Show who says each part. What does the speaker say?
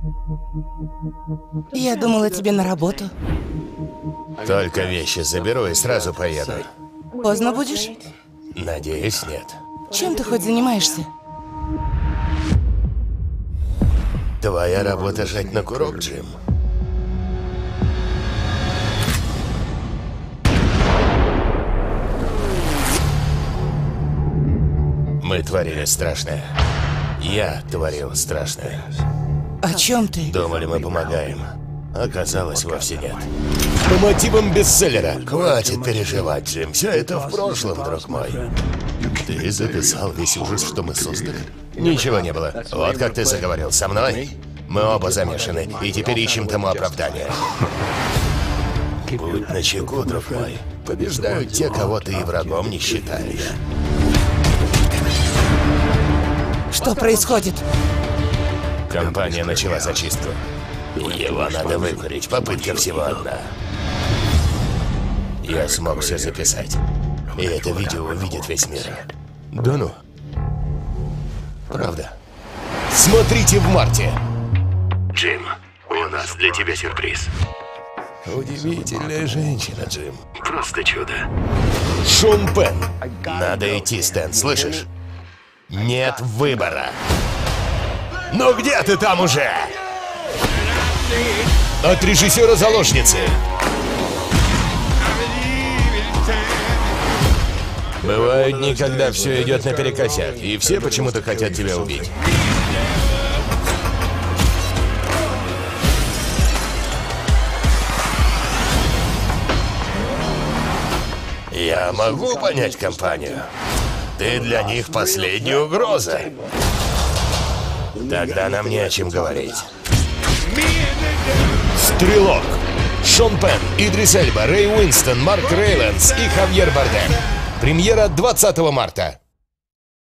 Speaker 1: Я думала, тебе на работу.
Speaker 2: Только вещи заберу и сразу поеду.
Speaker 1: Поздно будешь?
Speaker 2: Надеюсь, нет.
Speaker 1: Чем ты хоть занимаешься?
Speaker 2: Твоя работа жать на курок, Джим. Мы творили страшное. Я творил страшное.
Speaker 1: О чем ты?
Speaker 2: Думали, мы помогаем. Оказалось, вовсе нет. По мотивам бестселлера. Хватит переживать, Джим. Все это в прошлом, друг мой. Ты записал весь ужас, что мы создали? Ничего не было. Вот как ты заговорил со мной. Мы оба замешаны, и теперь ищем тому оправдание. Будь начеку, друг мой. Побеждают те, кого ты и врагом не считаешь.
Speaker 1: Что происходит?
Speaker 2: Компания начала зачистку. Его надо выкурить. Попытка всего одна. Я смог все записать. И это видео увидит весь мир. Да ну. Правда. Смотрите в марте.
Speaker 3: Джим, у нас для тебя сюрприз.
Speaker 2: Удивительная женщина, Джим.
Speaker 3: Просто чудо.
Speaker 2: Шон Пенн. Надо идти, Стэн, слышишь? Нет выбора. Ну где ты там уже? От режиссера «Заложницы». Бывают дни, когда все идет наперекосяк, и все почему-то хотят тебя убить. Я могу понять компанию. Ты для них последняя угроза. Тогда нам не о чем говорить. Стрелок. Шон Пенн, Идрис Эльба, Рэй Уинстон, Марк Рейландс и Хавьер Бардем. Премьера 20 марта.